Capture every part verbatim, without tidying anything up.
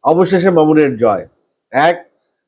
অবশেষে মামুনের জয়। এক,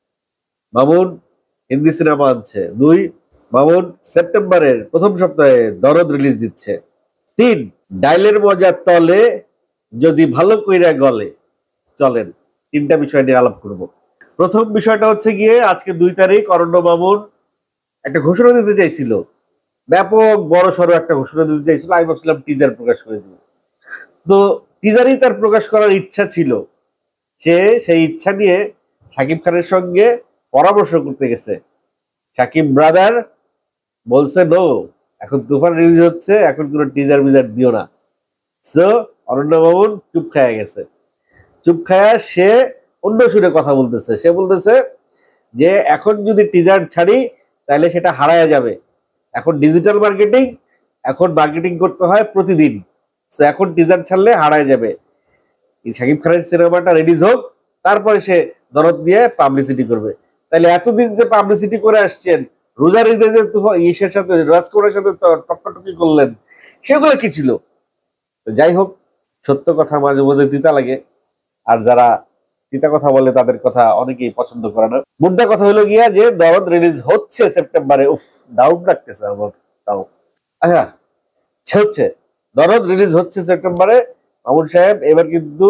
মামুন হিন্দি সিনেমা আনছে। দুই, মামুন সেপ্টেম্বরের প্রথম সপ্তাহে দরদ রিলিজ দিচ্ছে। তিন, ডাইলের মজা তলে যদি ভালো কইরা গলে। চলেন তিনটা বিষয় নিয়ে আলাপ করব। প্রথম বিষয়টা হচ্ছে গিয়ে আজকে দুই তারিখ অরণ্য মামুন একটা ঘোষণা দিতে চাইছিল, ব্যাপক বড় সড়ো একটা ঘোষণা দিতে চাইছিল। আমি ভাবছিলাম টিজার প্রকাশ করে দিব, তো টিজারই তার প্রকাশ করার ইচ্ছা ছিল। সে সেই ইচ্ছা নিয়ে শাকিব খানের সঙ্গে পরামর্শ করতে গেছে। শাকিব ব্রাদার বলছে নো, এখন তুফান রিলিজ হচ্ছে, এখন কোনো টিজার মিজার দিও না। সো অরণ্য মামুন চুপ খায়া গেছে। চুপ খায়া সে অন্য সুরে কথা বলতেছে। সে বলতেছে যে এখন যদি টিজার ছাড়ি তাহলে সেটা হারায়া যাবে। এখন ডিজিটাল মার্কেটিং, এখন মার্কেটিং করতে হয় প্রতিদিন। সো এখন টিজার ছাড়লে হারায় যাবে। শাকিব খানের সিনেমাটা রিলিজ হোক, তারপরে সে দরদ দিয়ে পাবলিসিটি করবে। তাহলে এতদিন যে পাবলিসিটি করে আসছেন, রোজার ঈদে যে ইসের সাথে রাজকুমারের সাথে টক্কাটকি করলেন, সেগুলো কি ছিল? যাই হোক, সত্য কথা মাঝে মধ্যে তিতা লাগে, আর যারা তিতা কথা বলে তাদের কথা অনেকেই পছন্দ করে না। মুদ্রা কথা হলো গিয়া যে দরদ রিলিজ হচ্ছে সেপ্টেম্বরে। উফ, ডাউট লাগতেছে আমার তাও। আচ্ছা, হচ্ছে দরদ রিলিজ হচ্ছে সেপ্টেম্বরে। মামুন সাহেব এবার কিন্তু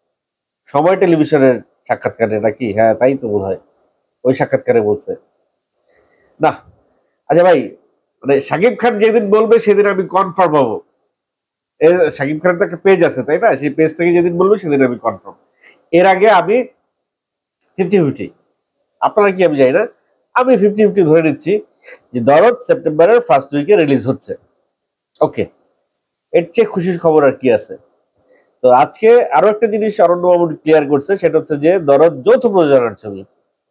সময় টেলিভিশনের সাক্ষাৎকারে নাকি, হ্যাঁ তাই তো বোধ হয়, ওই সাক্ষাৎকারে বলছে না। আচ্ছা ভাই, মানে শাকিব খান যেদিন বলবে সেদিন আমি কনফার্ম হবো। শাকিব খানের তো একটা পেজ আছে তাই না, সেই পেজ থেকে যেদিন বলবে সেদিন আমি কনফার্ম। এর আগে আমি ফিফটি ফিফটি, আপনারা কি আমি জানি না, আমি ফিফটি ফিফটি ধরে নিচ্ছি যে দরদ সেপ্টেম্বরের ফার্স্ট উইকে রিলিজ হচ্ছে। ওকে, এর চেয়ে খুশির খবর আর কি আছে? তো আজকে আরো একটা জিনিস অরণ্য মামুন ক্লিয়ার করছে, সেটা হচ্ছে যে দরদ যৌথ প্রযোজনার ছবি।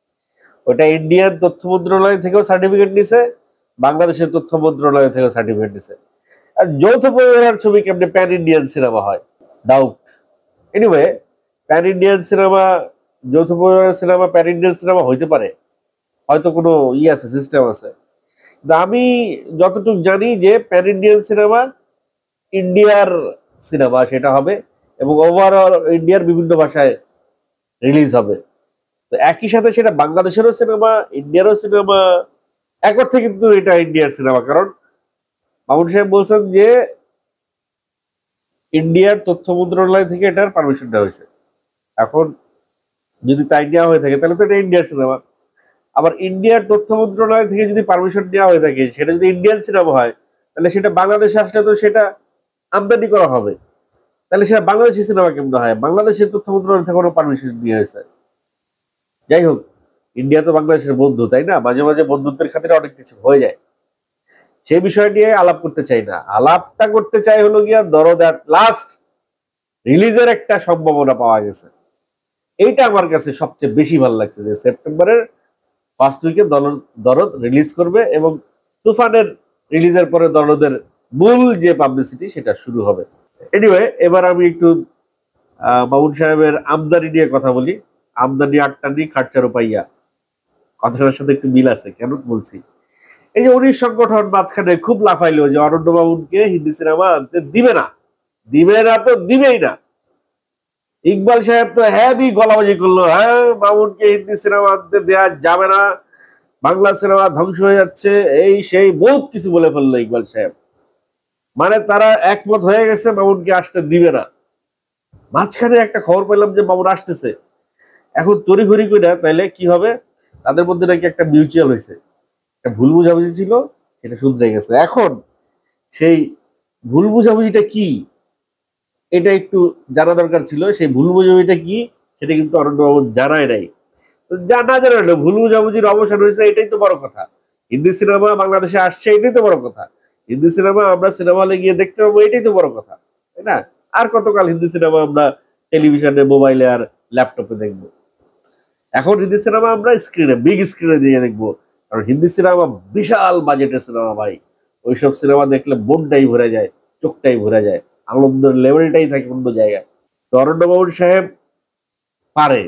ওটা ইন্ডিয়ান তথ্য মন্ত্রণালয় থেকেও সার্টিফিকেট নিছে, বাংলাদেশের তথ্য মন্ত্রণালয় থেকেও সার্টিফিকেট নিছে। আর যৌথ প্রযোজনার ছবি কেমনে প্যান ইন্ডিয়ান সিনেমা হয়? Doubt. Anyway, pan Indian cinema, যৌথ প্রযোজনার সিনেমা প্যান ইন্ডিয়ান সিনেমা হইতে পারে, হয়তো কোনো ই আছে, সিস্টেম আছে। কিন্তু আমি যতটুকু জানি যে প্যান ইন্ডিয়ান সিনেমা ইন্ডিয়ার সিনেমা সেটা হবে, এবং ওভারঅল ইন্ডিয়ার বিভিন্ন ভাষায় রিলিজ হবে। তো একই সাথে সেটা বাংলাদেশেরও সিনেমা, ইন্ডিয়ারও সিনেমা, এক অর্থে কিন্তু এটা ইন্ডিয়ার সিনেমা। কারণ মামুন সাহেব বলছেন যে ইন্ডিয়ার তথ্য মন্ত্রণালয় থেকে এটার পারমিশন দেওয়া হয়েছে। এখন যদি তাই নেওয়া হয়ে থাকে তাহলে তো এটা ইন্ডিয়ার সিনেমা। আবার ইন্ডিয়ার তথ্য মন্ত্রণালয় থেকে যদি পারমিশন নেওয়া হয়ে থাকে, সেটা যদি ইন্ডিয়ান সিনেমা হয়, তাহলে সেটা বাংলাদেশে আসলে তো সেটা আমদানি করা হবে। তাহলে সেটা বাংলাদেশি সিনেমা কেমন হয়? বাংলাদেশের তথ্য মন্ত্রণালয় থেকে কোনো পারমিশন নিয়ে হয়েছে। যাই হোক, ইন্ডিয়া তো বাংলাদেশের বন্ধু তাই না, মাঝে মাঝে বন্ধুত্বের খাতিরে অনেক কিছু হয়ে যায়। সেই বিষয় নিয়ে আলাপ করতে চাই না, আলাপটা করতে চাই হলো গিয়া দরদ এট লাস্ট রিলিজের একটা সম্ভাবনা পাওয়া গেছে। এইটা আমার কাছে সবচেয়ে বেশি ভালো লাগছে, যে সেপ্টেম্বরের ফার্স্ট উইকে দরদ রিলিজ করবে, এবং তুফানের রিলিজের পরে দরদের মূল যে পাবলিসিটি সেটা শুরু হবে। এনিওয়ে, এবার আমি একটু মামুন সাহেবের আমদানি নিয়ে কথা বলি। আমদানি আটটানি খাটচারো পাইয়া, কথাটার সাথে একটু মিল আছে। কেন বলছি? এই যে উনিশ সংগঠন মাঝখানে খুব লাফাইলো যে অরণ্য মামুনকে হিন্দি সিনেমা আনতে দিবে না, দিবে না তো দিবেই না। ইকবাল সাহেব তো হ্যাভি গলাবাজি করলো, হ্যাঁ মামুনকে হিন্দি সিনেমা আনতে দেওয়া যাবে না, বাংলা সিনেমা ধ্বংস হয়ে যাচ্ছে, এই সেই বহুত কিছু বলে ফেললো ইকবাল সাহেব। মানে তারা একমত হয়ে গেছে মামুনকে আসতে দিবে না। মাঝখানে একটা খবর পেলাম যে মামুন আসতেছে। এখন তড়িঘড়ি করে তাইলে কি হবে, তাদের মধ্যে নাকি একটা মিউচুয়াল হয়েছে, একটা ভুল বুঝাবুঝি ছিল, সেটা শুধরে গেছে। এখন সেই ভুল বুঝাবুঝিটা কি, এটা একটু জানা দরকার ছিল। সেই ভুল বুঝাবুঝিটা কি সেটা কিন্তু অরণ্য মামুন জানায় নাই। জানা জানালো ভুল বুঝাবুঝির অবসান হয়েছে, এটাই তো বড় কথা। হিন্দি সিনেমা বাংলাদেশে আসছে, এটাই তো বড় কথা। হিন্দি সিনেমা আমরা সিনেমা হলে গিয়ে দেখতে পাবো, এটাই তো বড় কথা, তাই না? আর কতকাল হিন্দি সিনেমা আমরা টেলিভিশনে, মোবাইলে আর ল্যাপটপে দেখবো? এখন হিন্দি সিনেমা আমরা স্ক্রিনে, বিগ স্ক্রিনে দিয়ে দেখবো। কারণ হিন্দি সিনেমা বিশাল বাজেটের সিনেমা ভাই। ওইসব সিনেমা দেখলে মনটাই ভরে যায়, চোখটাই ভরে যায়, আনন্দের লেভেলটাই থাকে অন্য জায়গায়। তো অরণ্য মামুন সাহেব পারে,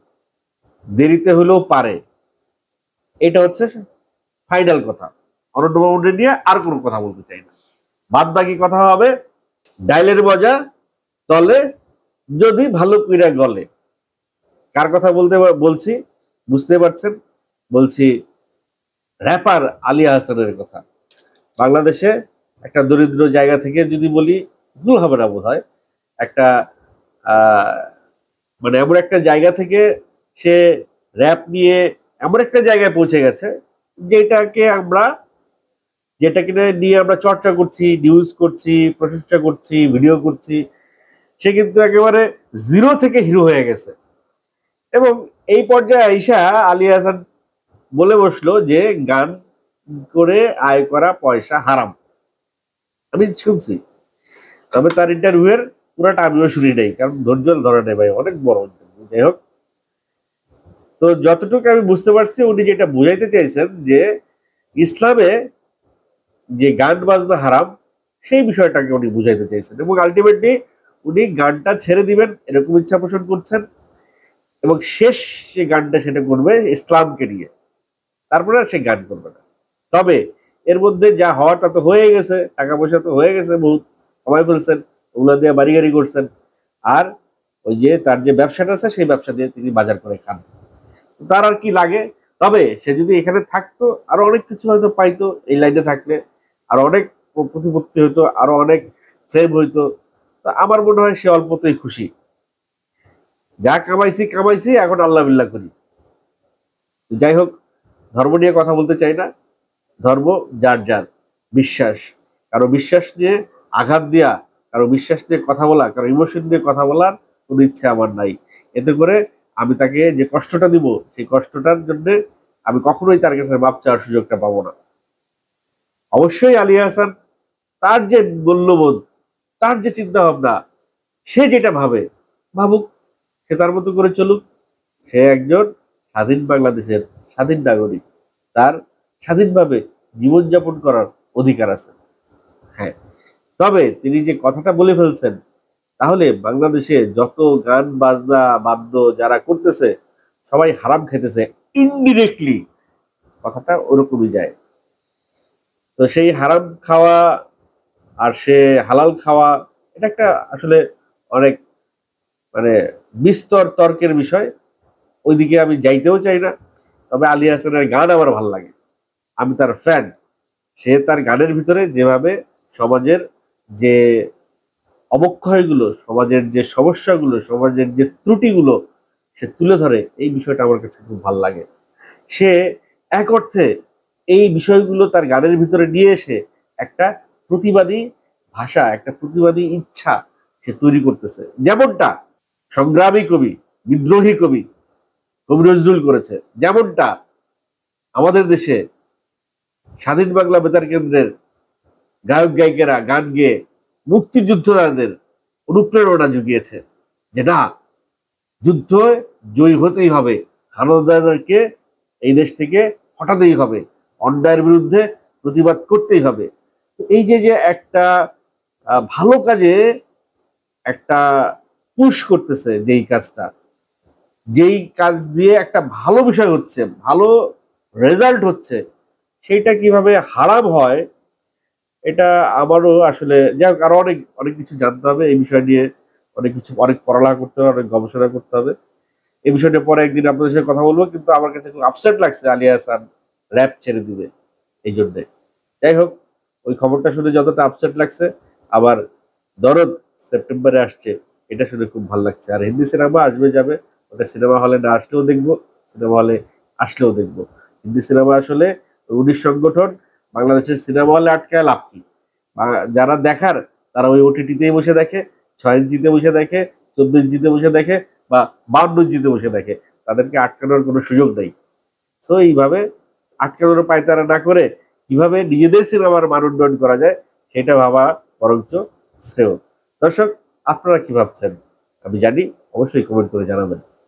দেরিতে হলেও পারে, এটা হচ্ছে ফাইনাল কথা। অরণ্য মামুনকে নিয়ে আর কোনো কথা বলতে চাই না। বাদ বাকি কথা হবে ডাইলের মজা তলে যদি ভালো কইরা গলে। কার কথা বলতে বলছি বুঝতে পারছেন? বলছি র্যাপার আলী আহসানের কথা। বাংলাদেশে একটা দরিদ্র জায়গা থেকে যদি বলি ভুল হবে না বোধ হয়, একটা আহ মানে এমন একটা জায়গা থেকে সে র্যাপ নিয়ে এমন একটা জায়গায় পৌঁছে গেছে যেটাকে আমরা যেটাকে নিয়ে আমরা চর্চা করছি, নিউজ করছি, প্রশংসা করছি, ভিডিও করছি। সে কিন্তু একেবারে জিরো থেকে হিরো হয়ে গেছে। এবং এই পর্যায়ে আইসা আলী হাসান বলে বসলো যে গান করে আয় করা পয়সা হারাম। আমি শুনছি, তবে তার ইন্টারভিউয়ের পুরাটা আমিও শুনি নাই, কারণ ধৈর্য ধরে নেই ভাই, অনেক বড় ইন্টারভিউ। যাই হোক, তো যতটুকু আমি বুঝতে পারছি উনি যেটা বুঝাইতে চাইছেন যে ইসলামে যে গান বাজনা হারাম সেই বিষয়টাকে উনি বুঝাইতে চাইছেন, এবং আলটিমেটলি উনি গানটা ছেড়ে দিবেন এরকম ইচ্ছা পোষণ করছেন, এবং শেষ যে গানটা সেটা করবে ইসলামকে নিয়ে, তারপরে আর সে গান করবে না। তবে এর মধ্যে যা হওয়ার তা তো হয়ে গেছে, টাকা পয়সা তো হয়ে গেছে, বহুত কমাই ফেলছেন, ওগুলো দিয়ে বাড়ি গাড়ি করছেন, আর ওই যে তার যে ব্যবসাটা আছে সেই ব্যবসা দিয়ে তিনি বাজার করে খান। তার আর কি লাগে? তবে সে যদি এখানে থাকতো আরো অনেক কিছু হয়তো পাইতো, এই লাইনে থাকলে আরো অনেক প্রতিপত্তি হইতো, আরো অনেক ফেম হইতো। তো আমার মনে হয় সে অল্পতেই খুশি, যা কামাইছি কামাইছি এখন আল্লাহ বিল্লাহ করি। যাই হোক, ধর্ম নিয়ে কথা বলতে চাই না, ধর্ম যার যার বিশ্বাস, কারো বিশ্বাস নিয়ে আঘাত দেয়া, কারো বিশ্বাস নিয়ে কথা বলা, কারো ইমোশন নিয়ে কথা বলার কোনো ইচ্ছে আমার নাই। এতে করে আমি তাকে যে কষ্টটা দিব সেই কষ্টটার জন্য আমি কখনোই তার কাছে মাপ চাওয়ার সুযোগটা পাবো না। অবশ্যই আলী হাসান তার যে মূল্যবোধ, তার যে চিন্তা ভাবনা, সে যেটা ভাবে ভাবুক, সে তার মতো করে চলুক। সে একজন স্বাধীন বাংলাদেশের স্বাধীন নাগরিক, তার স্বাধীনভাবে জীবনযাপন করার অধিকার আছে। হ্যাঁ, তবে তিনি যে কথাটা বলে ফেলছেন, তাহলে বাংলাদেশে যত গান বাজনা বাদ্য যারা করতেছে সবাই হারাম খেতেছে ইনডিরেক্টলি, কথাটা ওরকমই যায়। তো সেই হারাম খাওয়া আর সে হালাল খাওয়া, এটা একটা আসলে অনেক মানে বিস্তর তর্কের বিষয়, ওইদিকে আমি যাইতেও চাই না। তবে আলী হাসানের গান আমার ভালো লাগে, আমি তার ফ্যান। সে তার গানের ভিতরে যেভাবে সমাজের যে অবক্ষয়গুলো, সমাজের যে সমস্যাগুলো, সমাজের যে ত্রুটিগুলো সে তুলে ধরে, এই বিষয়টা আমার কাছে খুব ভালো লাগে। সে এক অর্থে এই বিষয়গুলো তার গানের ভিতরে নিয়ে এসে একটা প্রতিবাদী ভাষা, একটা প্রতিবাদী ইচ্ছা সে তৈরি করতেছে, যেমনটা সংগ্রামী কবি, বিদ্রোহী কবি কবি নজরুল করেছে, যেমনটা আমাদের দেশে স্বাধীন বাংলা বেতার কেন্দ্রের গায়ক গায়িকারা গান গেয়ে মুক্তিযুদ্ধদের অনুপ্রেরণা জুগিয়েছে যে না, যুদ্ধ জয়ী হতেই হবে, হানাদারকে এই দেশ থেকে হটাতেই হবে, অন্যায়ের বিরুদ্ধে প্রতিবাদ করতেই হবে। এই যে যে একটা ভালো কাজে একটা পুশ করতেছে, যেই কাজটা, যেই কাজ দিয়ে একটা ভালো বিষয় হচ্ছে, ভালো রেজাল্ট হচ্ছে, সেইটা কিভাবে হারাম হয় এটা আমারও আসলে, যাই হোক, আরো অনেক অনেক কিছু জানতে হবে এই বিষয় নিয়ে, অনেক কিছু অনেক পড়ালেখা করতে হবে, অনেক গবেষণা করতে হবে। এই বিষয়টা পরে একদিন আপনাদের সাথে কথা বলবো, কিন্তু আমার কাছে খুব আপসেট লাগছে আলী হাসান র্যাপ ছেড়ে দিবে এই জন্যে। যাই হোক, ওই খবরটা শুনে যতটা আপসেট লাগছে, আবার দরদ সেপ্টেম্বরে আসছে এটা শুনে খুব ভালো লাগছে। আর হিন্দি সিনেমা আসবে যাবে, ওটা সিনেমা হলে না আসলেও দেখবো, সিনেমা হলে আসলেও দেখবো। হিন্দি সিনেমা আসলে উনিশ সংগঠন বাংলাদেশের সিনেমা হলে আটকায় লাভ কি? যারা দেখার তারা ওই ওটিটিতেই বসে দেখে, ছয় ইঞ্চিতে বসে দেখে, চোদ্দ ইঞ্চিতে বসে দেখে, বা বাউন্ন ইঞ্চিতে বসে দেখে, তাদেরকে আটকানোর কোনো সুযোগ নেই। সো এইভাবে আটকানোর পায়তারা না করে কিভাবে নিজেদের সিনেমার মান উন্নয়ন করা যায় সেটা ভাবা বরঞ্চ শ্রেয়। দর্শক, আপনারা কি ভাবছেন আমি জানি, অবশ্যই কমেন্ট করে জানাবেন।